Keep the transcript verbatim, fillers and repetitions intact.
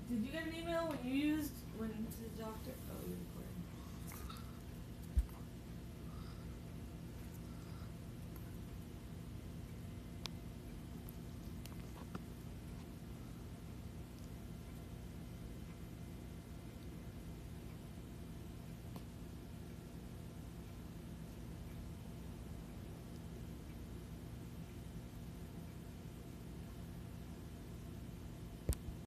Did you get an email when you used when the doctor? Oh,